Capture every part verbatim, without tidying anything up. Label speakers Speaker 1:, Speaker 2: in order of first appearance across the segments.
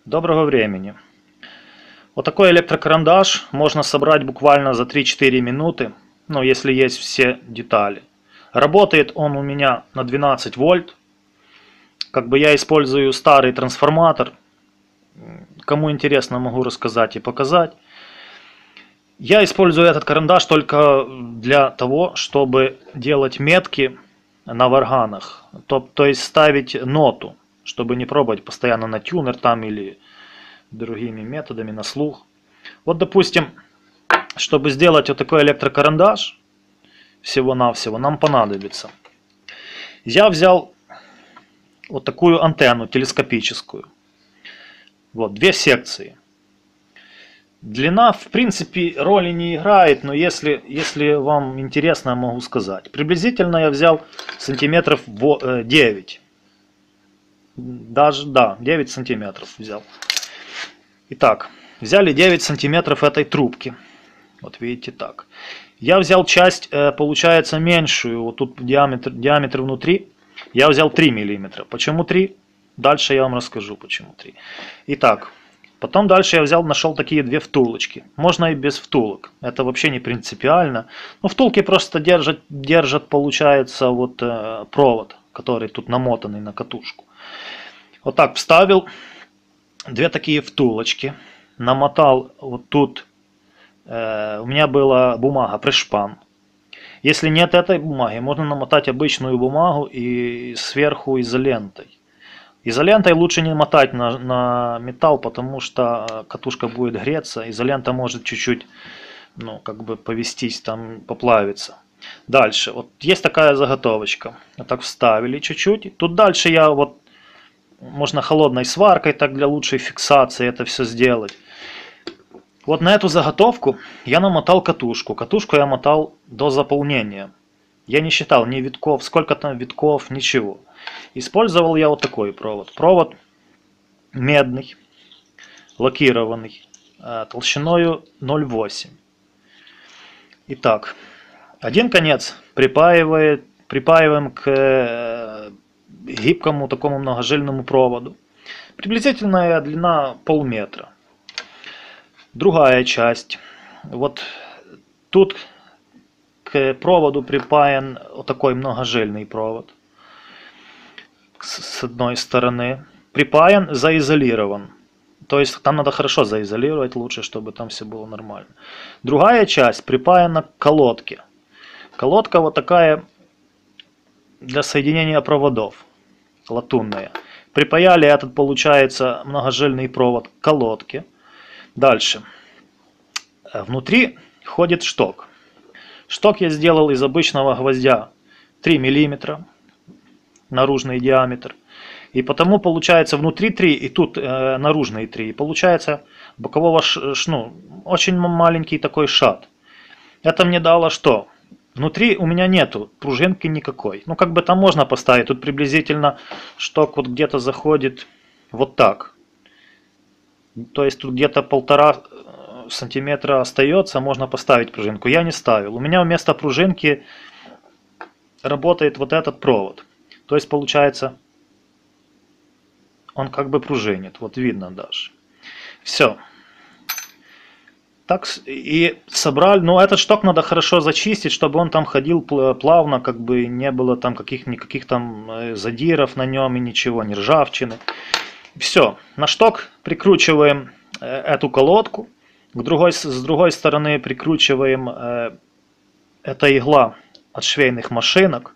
Speaker 1: Доброго времени. Вот такой электрокарандаш можно собрать буквально за три-четыре минуты, ну если есть все детали. Работает он у меня на двенадцать вольт. Как бы я использую старый трансформатор. Кому интересно, могу рассказать и показать. Я использую этот карандаш только для того, чтобы делать метки на варганах. То, то есть ставить ноту, чтобы не пробовать постоянно на тюнер там или другими методами на слух. Вот допустим, чтобы сделать вот такой электрокарандаш, всего-навсего нам понадобится. Я взял вот такую антенну телескопическую. Вот, две секции. Длина, в принципе, роли не играет, но если, если вам интересно, я могу сказать. Приблизительно я взял сантиметров девять. Даже, да, девять сантиметров взял. Итак, взяли девять сантиметров этой трубки. Вот видите так. Я взял часть, получается, меньшую. Вот тут диаметр, диаметр внутри. Я взял три миллиметра. Почему три? Дальше я вам расскажу, почему три. Итак, потом дальше я взял, нашел такие две втулочки. Можно и без втулок. Это вообще не принципиально. Но втулки просто держат, держат получается, вот э, провод, который тут намотанный на катушку. Вот так вставил две такие втулочки. Намотал вот тут. Э, у меня была бумага пришпан. Если нет этой бумаги, можно намотать обычную бумагу и сверху изолентой. Изолентой лучше не мотать на, на металл, потому что катушка будет греться. Изолента может чуть-чуть, ну, как бы повестись, там, поплавиться. Дальше. Вот есть такая заготовочка. Вот так вставили чуть-чуть. Тут дальше я вот, можно холодной сваркой, так для лучшей фиксации это все сделать. Вот на эту заготовку я намотал катушку. Катушку я мотал до заполнения. Я не считал ни витков, сколько там витков, ничего. Использовал я вот такой провод. Провод медный, лакированный, толщиной ноль восемь. Итак, один конец припаивает, припаиваем к гибкому такому многожильному проводу. Приблизительная длина полметра. Другая часть. Вот тут к проводу припаян вот такой многожильный провод. С одной стороны. Припаян, заизолирован. То есть там надо хорошо заизолировать лучше, чтобы там все было нормально. Другая часть припаяна к колодке. Колодка вот такая для соединения проводов. Латунная. Припаяли этот, получается, многожильный провод к колодке. Дальше. Внутри ходит шток. Шток я сделал из обычного гвоздя три миллиметра. Наружный диаметр. И потому получается внутри три и тут э, наружные три. И получается бокового ш, ну, очень маленький такой шат. Это мне дало что? Внутри у меня нету пружинки никакой. Ну как бы там можно поставить. Тут приблизительно шток вот где-то заходит вот так. То есть тут где-то полтора сантиметра остается, можно поставить пружинку. Я не ставил. У меня вместо пружинки работает вот этот провод. То есть получается, он как бы пружинит. Вот видно даже. Все. Так и собрали. Ну этот шток надо хорошо зачистить, чтобы он там ходил плавно, как бы не было там каких никаких там задиров на нем и ничего, ни ржавчины. Все. На шток прикручиваем эту колодку. К другой, с другой стороны прикручиваем э, эта игла от швейных машинок.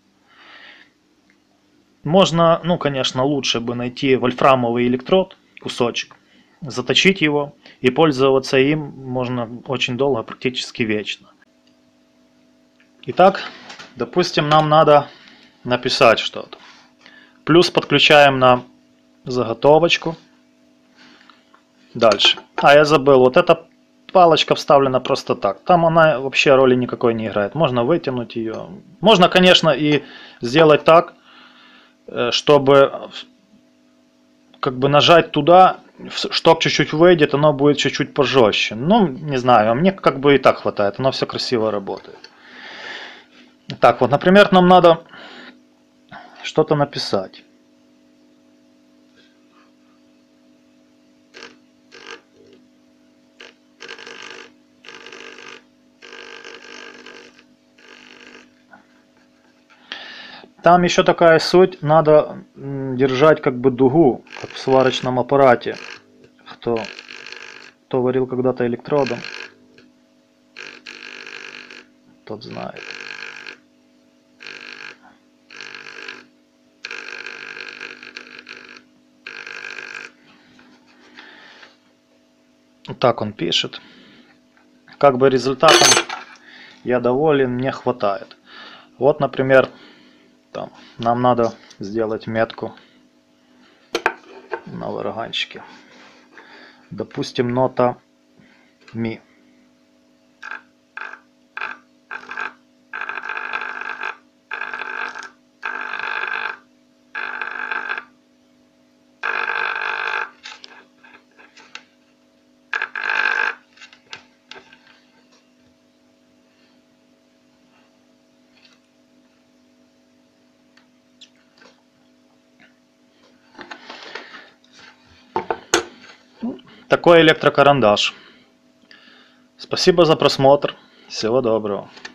Speaker 1: Можно, ну конечно, лучше бы найти вольфрамовый электрод, кусочек, заточить его и пользоваться им можно очень долго, практически вечно. Итак, допустим, нам надо написать что-то. Плюс подключаем на заготовочку. Дальше. А, я забыл, вот эта палочка вставлена просто так. Там она вообще роли никакой не играет. Можно вытянуть ее. Можно, конечно, и сделать так, чтобы как бы нажать туда, шток чуть-чуть выйдет, оно будет чуть-чуть пожестче. Ну, не знаю, а мне как бы и так хватает. Оно все красиво работает. Так, вот, например, нам надо что-то написать. Там еще такая суть, надо держать как бы дугу, как в сварочном аппарате. Кто, кто варил когда-то электродом, тот знает. Так он пишет. Как бы результатом я доволен, мне хватает. Вот, например, там, нам надо сделать метку на вараганчике. Допустим, нота ми. Такой электрокарандаш. Спасибо за просмотр. Всего доброго.